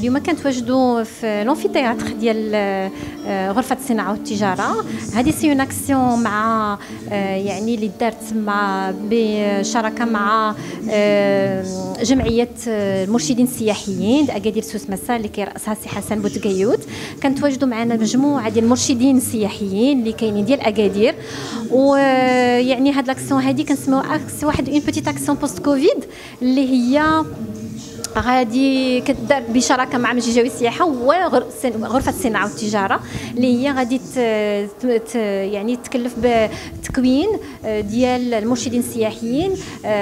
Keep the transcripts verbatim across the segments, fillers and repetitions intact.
اليوم كنتواجدوا في لونفيتياتر ديال غرفه الصناعه والتجاره. هذه سي اون اكسيون مع يعني اللي دارت مع بشراكه مع جمعيه المرشدين السياحيين اكادير سوس مسا اللي كيرأسها السي حسن بوتقيود. كنتواجدوا معنا مجموعه ديال المرشدين السياحيين اللي كاينين ديال اكادير، ويعني هاد لاكسيون هذه كنسميوها اكس واحد اون بوتيت اكسيون بوست كوفيد اللي هي غادي كدار بشراكه مع مجلس الجوي السياحه وغرفه الصناعه والتجاره اللي هي غادي يعني تكلف بتكوين ديال المرشدين السياحيين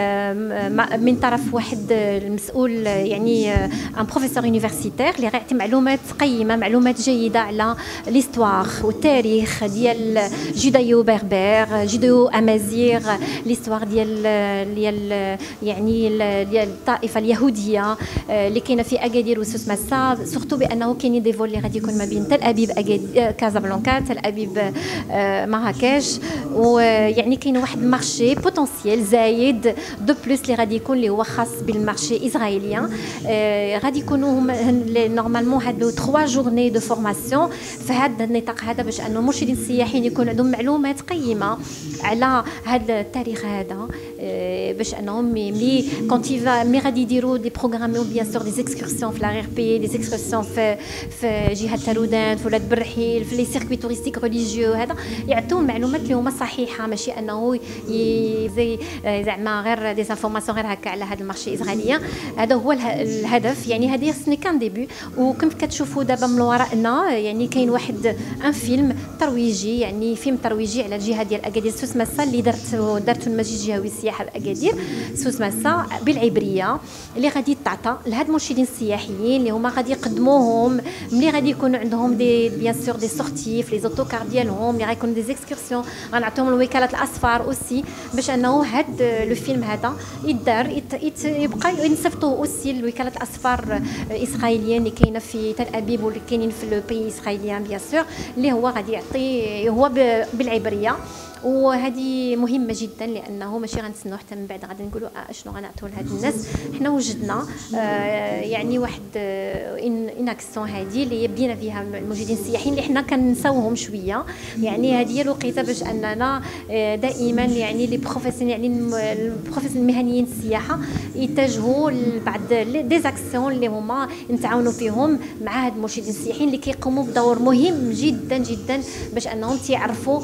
من طرف واحد المسؤول يعني ان بروفيسور يونيفرسيتير اللي غيعطي معلومات قيمه، معلومات جيده على ليستوار والتاريخ ديال جودايو بربر، جودايو امازيغ، ليستوار ديال ديال يعني ديال الطائفه اليهوديه اللي كاينه في اكادير وسوس مسا، سورتو بانه كاينين دي فول اللي غادي يكون ما بين تل ابيب كازابلانكا، تل ابيب مراكش، ويعني كاين واحد المارشي بوتونسييل زايد دو بلوس اللي غادي يكون اللي هو خاص بالمارشي اسرائيليان. غادي يكونوا نورمالمون هادو ثلاثة جورني دو فورماسيون في هذا النطاق هذا باش انه المرشدين السياحيين يكون عندهم معلومات قيمه على هذا التاريخ هذا، باش انهم ملي كونت ملي غادي يديروا دي بروغرام بيان سور دي اكسكورسيون في لا غير بي، دي اكسكورسيون في في جهه تارودان، في ولاد برحيل، في لي سيركوي توريستيك ريليجيو، هذا يعطيهم معلومات اللي هما صحيحه، ماشي انه زي زعما غير دي انفورماسيون غير هكا على هذا المارشي الاسرائيلي. هذا هو الهدف. يعني هذه سني كان ديبي، وكيف كتشوفوا دابا من وراءنا يعني كاين واحد ان فيلم ترويجي، يعني فيلم ترويجي على الجهه ديال اكادير سوس مسا اللي درت درتو المجلس الجهوي السياحه باكادير سوس مسا بالعبريه، اللي غادي تعطى لهاد المرشدين السياحيين اللي هما غادي يقدموهم ملي غادي يكونوا عندهم دي بيان سور دي سورتي في لي زوتوكار ديالهم، اللي غيكونوا دي اكسكورسيون غنعطيهم لوكالات الاسفار اوسي، باش انه هاد لو فيلم هذا يدار يبقى ينصيفطوه اوسي لوكالات الاسفار الاسرائيليين اللي كاينه في تل ابيب واللي كاينين في لو بي اسرائيليان بيان سور، اللي هو غادي يعطي هو بالعبريه. وهذه مهمه جدا لانه ماشي غنتسناو حتى من بعد غادي نقولوا اه شنو غنعطيو لهاد الناس. حنا وجدنا آه يعني واحد ان ان اكسيون هذه اللي بدينا فيها المرشدين السياحيين اللي حنا كنساوهم شويه، يعني هذه هي الوقيته باش اننا دائما يعني لي بروفيسيونيل يعني البروفيسيونيل المهنيين السياحه يتجهوا لبعض دي زاكسيون اللي هما نتعاونوا فيهم مع هاد المرشدين السياحيين اللي كيقوموا بدور مهم جدا جدا باش انهم تيعرفوا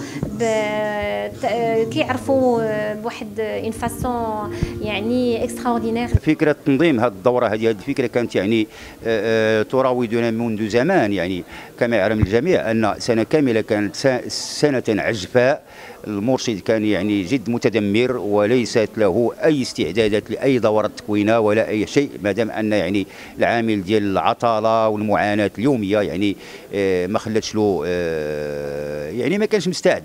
كيعرفوا بواحد اون فاسون يعني اكستراوردينير. فكره تنظيم هذه الدوره هذه هذه الفكره كانت يعني تراودنا منذ زمان، يعني كما يعلم الجميع ان سنه كامله كانت سنه عجفاء. المرشد كان يعني جد متدمر وليست له اي استعدادات لاي دوره تكوينه ولا اي شيء، ما دام ان يعني العامل ديال العطاله والمعاناه اليوميه يعني ما خلاتش له يعني ما كانش مستعد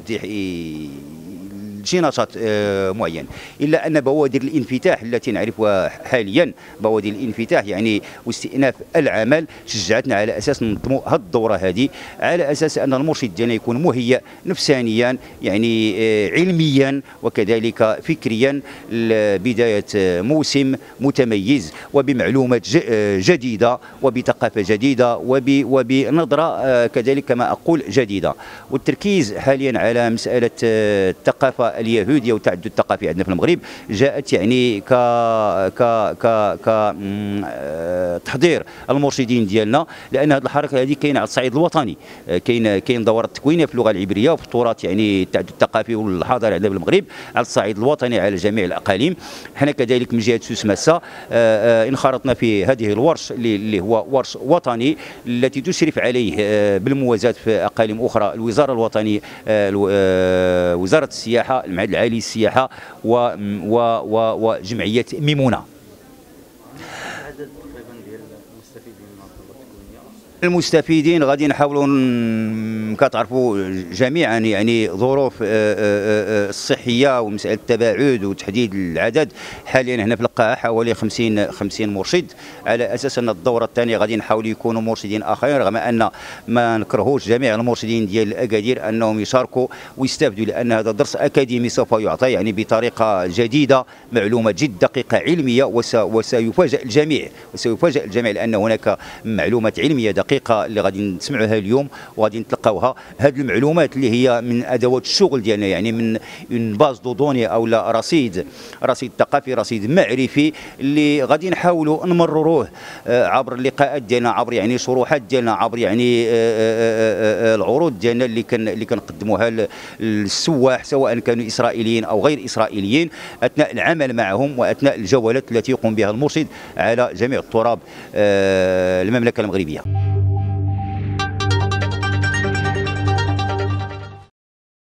شي نشاط معين، الا ان بوادر الانفتاح التي نعرفها حاليا، بوادر الانفتاح يعني واستئناف العمل، شجعتنا على اساس ننظموا هذه الدوره هذه على اساس ان المرشد ديالنا يكون مهيأ نفسانيا يعني علميا وكذلك فكريا لبدايه موسم متميز وبمعلومات جديده وبثقافه جديده وبنظره كذلك كما اقول جديده. والتركيز حاليا على مساله الثقافه اليهوديه والتعدد الثقافي عندنا في المغرب جاءت يعني ك ك ك ك تحضير المرشدين ديالنا، لان هذه الحركه هذه كاينه على الصعيد الوطني، كاين كاين دورات تكوينيه في اللغه العبريه وفي التراث يعني التعدد الثقافي والحضاري عندنا في المغرب على الصعيد الوطني على جميع الاقاليم. حنا كذلك من جهه سوس مسا انخرطنا في هذه الورش اللي هو ورش وطني التي تشرف عليه بالموازاه في اقاليم اخرى الوزاره الوطنيه وزاره السياحه، المعهد العالي للسياحه وجمعيه ميمونه. عدد تقريبا ديال المستفيدين من الدوره التكوينيه المستفيدين غادي نحاولوا كتعرفوا جميعا يعني ظروف الصحيه ومساله التباعد وتحديد العدد. حاليا هنا في القاعه حوالي خمسين خمسين مرشد، على اساس ان الدوره الثانيه غادي نحاولوا يكونوا مرشدين اخرين، رغم ان ما نكرهوش جميع المرشدين ديال الاكادير انهم يشاركوا ويستافدوا، لان هذا درس اكاديمي سوف يعطى يعني بطريقه جديده، معلومات جد دقيقه علميه، وسيفاجئ الجميع وسيفاجئ الجميع لان هناك معلومات علميه دقيقه اللي غادي نسمعوها اليوم وغادي نتلقاوها. هذه المعلومات اللي هي من ادوات الشغل ديالنا، يعني من اون باز دو دوني او لا رصيد رصيد ثقافي، رصيد معرفي اللي غادي نحاولوا نمرروه عبر اللقاءات ديالنا، عبر يعني شروحات ديالنا، عبر يعني العروض ديالنا اللي كان اللي كنقدموها للسواح سواء كانوا اسرائيليين او غير اسرائيليين، اثناء العمل معهم واثناء الجولات التي يقوم بها المرشد على جميع التراب المملكه المغربيه.